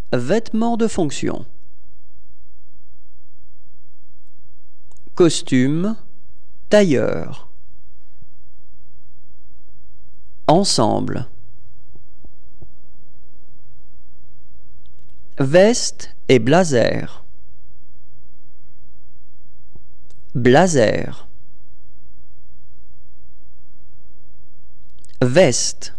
Vêtements de fonction. Costume, tailleur. Ensemble. Veste et blazer. Blazer. Veste.